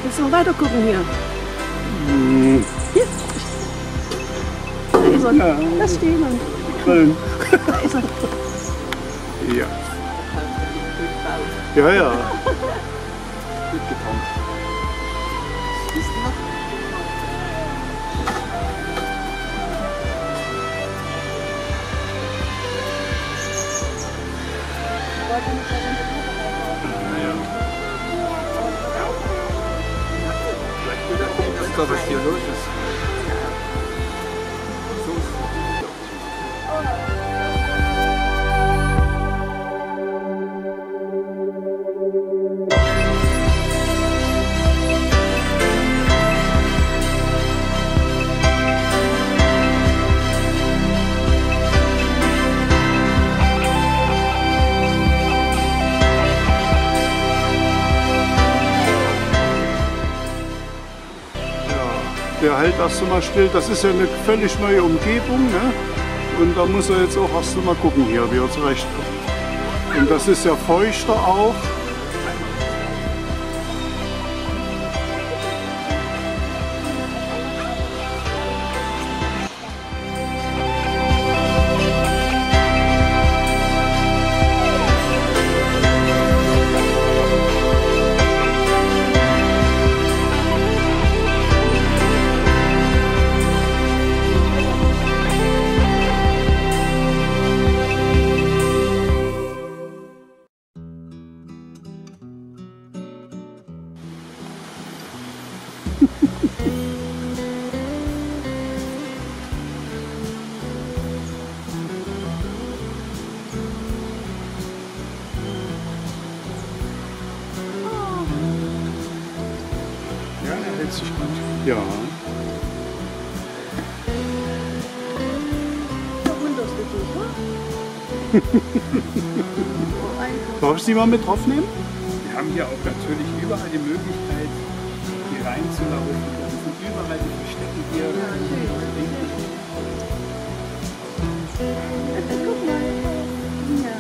Willst du noch weiter gucken hier? Hm. Hier. Da ist er. Ja. Lass stehen. Grillen. Da ist er. Ja. Ja, ja. Gut getan. Siehst du noch? Vielleicht da, was hier los ist. Der hält erst mal still. Das ist ja eine völlig neue Umgebung. Ne? Und da muss er jetzt auch erst mal gucken hier, wie er zurechtkommt. Und das ist ja feuchter auch. Ja, er hält sich gut. Ja. Verwunderst du dich, Darf ich Sie mal mit draufnehmen? Wir haben hier auch natürlich überall die Möglichkeit, hier reinzulaufen. Es sind überall die Verstecke hier. Guck mal. Ja.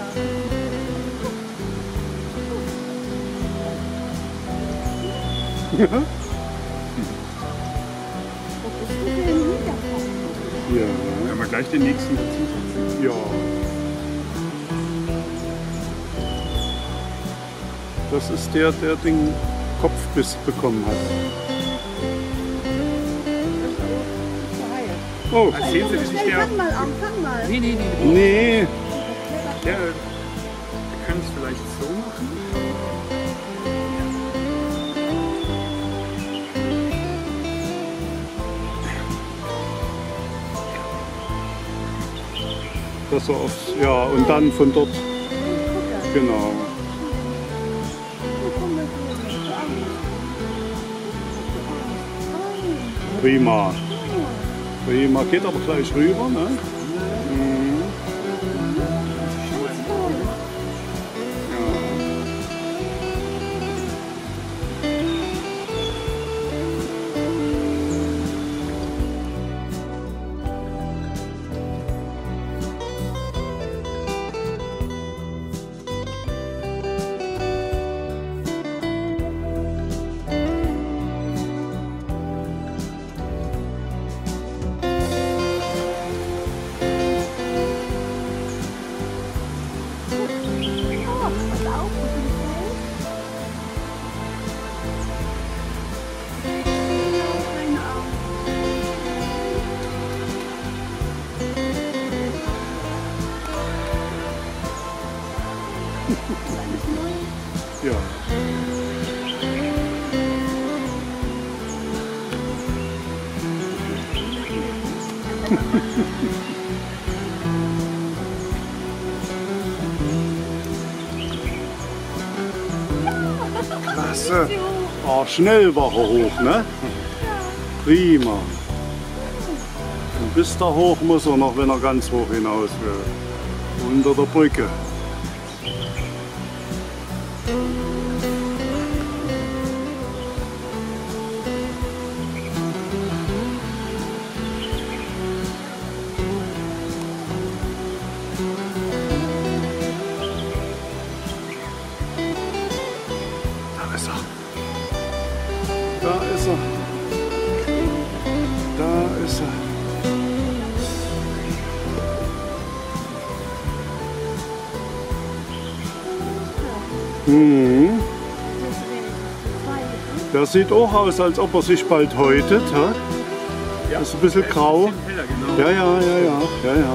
Ja. Wo bist du denn hingefahren? Ja. Können wir gleich den nächsten dazu setzen? Ja. Das ist der den Kopfbiss bekommen hat. Oh, Sehen Sie, wie sich der... Fang mal an, fang mal. Nee. nee. Wir können es vielleicht so machen. Das so aufs, ja, und dann von dort, genau. Prima. Prima. Geht aber gleich rüber, ne? Mhm. Ja. Klasse. Oh, schnell war er hoch, ne? Prima. Und bis da hoch muss er noch, wenn er ganz hoch hinaus will. Unter der Brücke. Da ist er. Klasse. Mhm. Das sieht auch aus, als ob er sich bald häutet. Ha? Ja, Das ist ein bisschen grau. Ein bisschen heller, genau. Ja.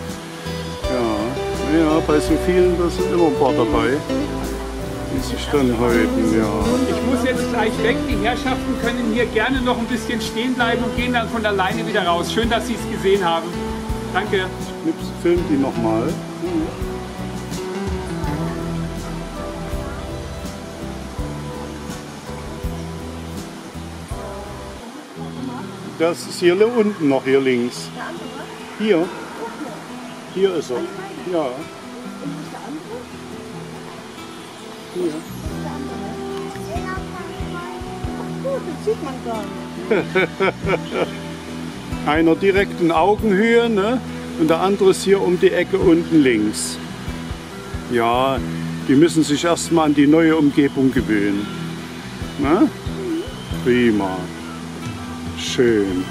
Ja, bei so vielen, da sind immer ein paar dabei, die sich dann häuten, ja. Ich muss jetzt gleich weg. Die Herrschaften können hier gerne noch ein bisschen stehen bleiben und gehen dann von alleine wieder raus. Schön, dass Sie es gesehen haben. Danke. Film die nochmal. Das ist hier unten noch, hier links. Hier. Hier ist er. Ja. Hier. Gut, das sieht man gar nicht. Einer direkt in Augenhöhe, ne? Und der andere ist hier um die Ecke unten links. Ja, die müssen sich erstmal an die neue Umgebung gewöhnen. Ne? Prima. Schön.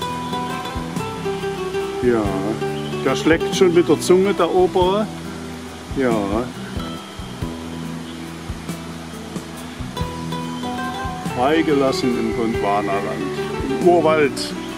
Ja, der schlägt schon mit der Zunge, der obere. Ja. Freigelassen im Gondwanaland, im Urwald.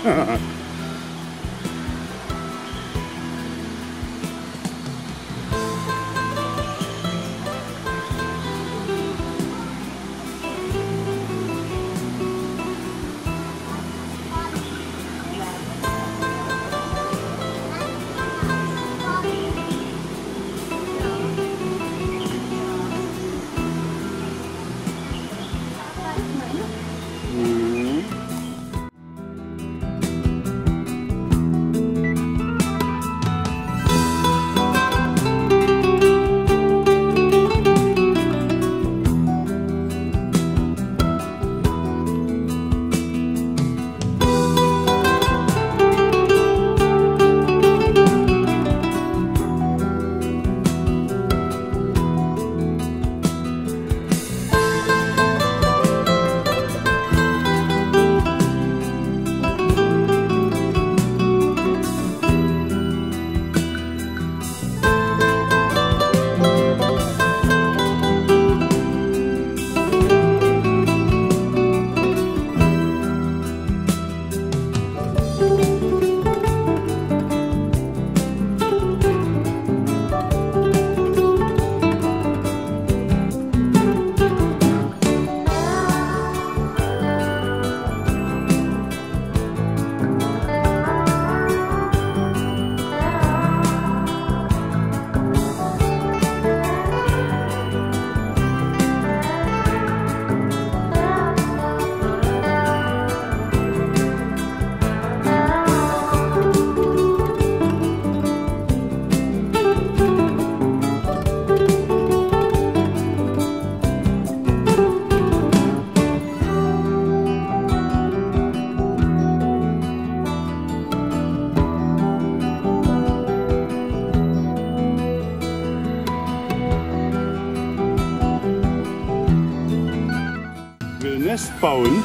Nest bauen.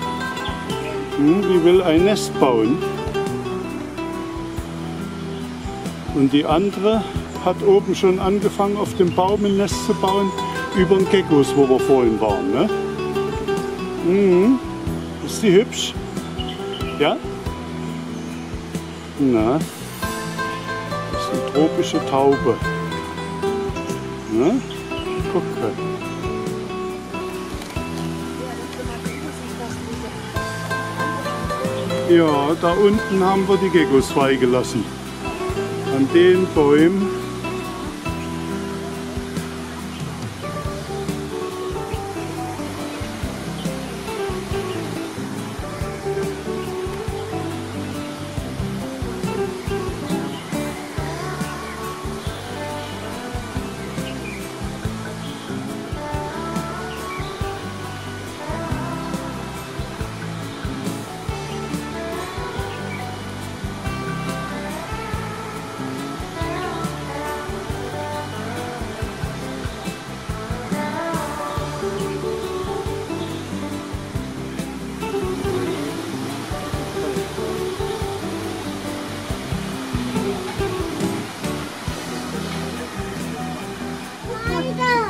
Die will ein Nest bauen. Und die andere hat oben schon angefangen, auf dem Baum ein Nest zu bauen, über den Geckos, wo wir vorhin waren. Ne? Ist die hübsch? Ja? Na, das ist eine tropische Taube. Ne? Gucke. Ja, da unten haben wir die Geckos freigelassen. An den Bäumen.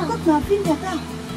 Guck mal, Finja, da.